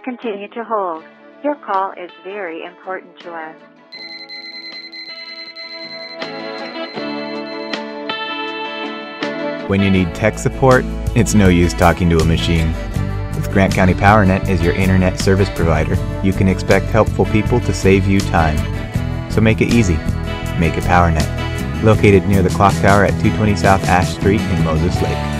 Continue to hold. Your call is very important to us. When you need tech support, it's no use talking to a machine. With Grant County PowerNet as your internet service provider, you can expect helpful people to save you time. So make it easy. Make it PowerNet. Located near the clock tower at 220 South Ash Street in Moses Lake.